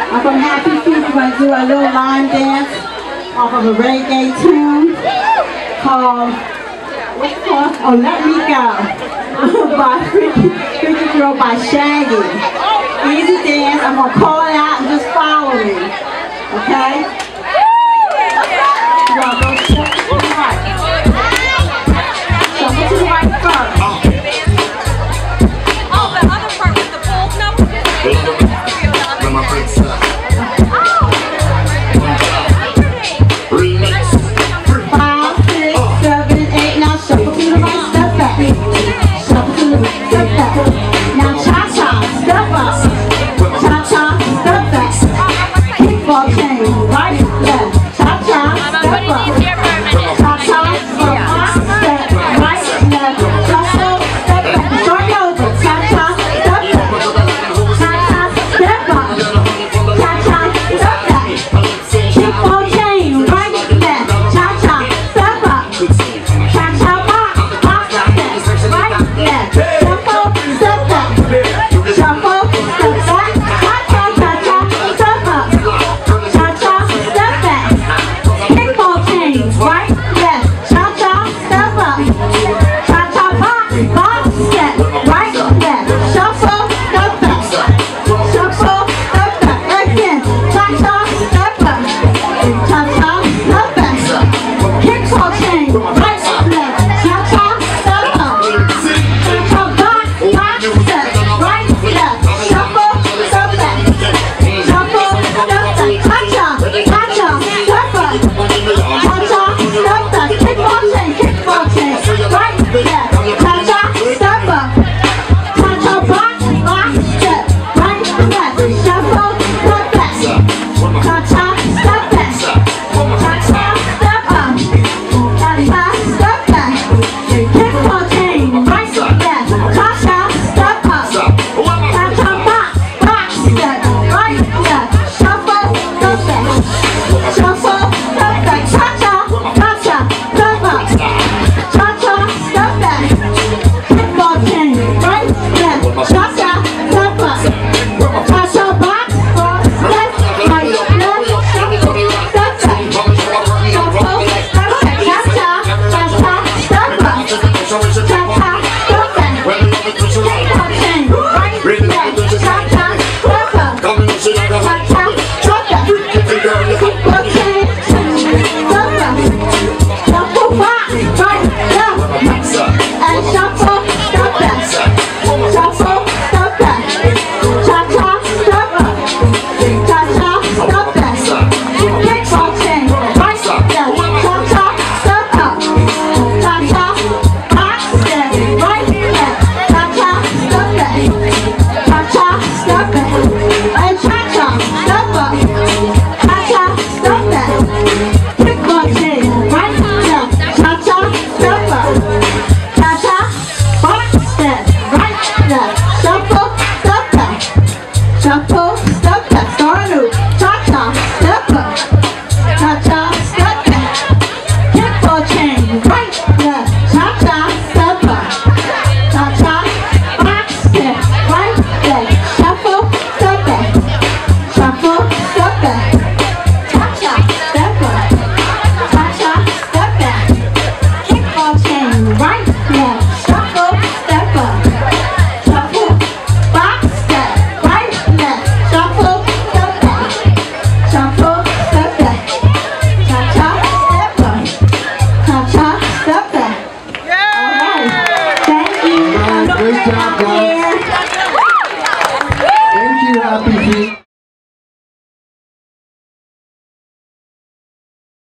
I'm from Happy Feet. We're going to do a little line dance off of a reggae tune called, what's it called? Oh, Let Me Go by Freaky Girl by Shaggy. Easy dance. I'm going to call it out and just follow me. Okay? You're going to go shuffle to the right. Shuffle to the right first. Oh, the other part with the pole number? Great job, guys.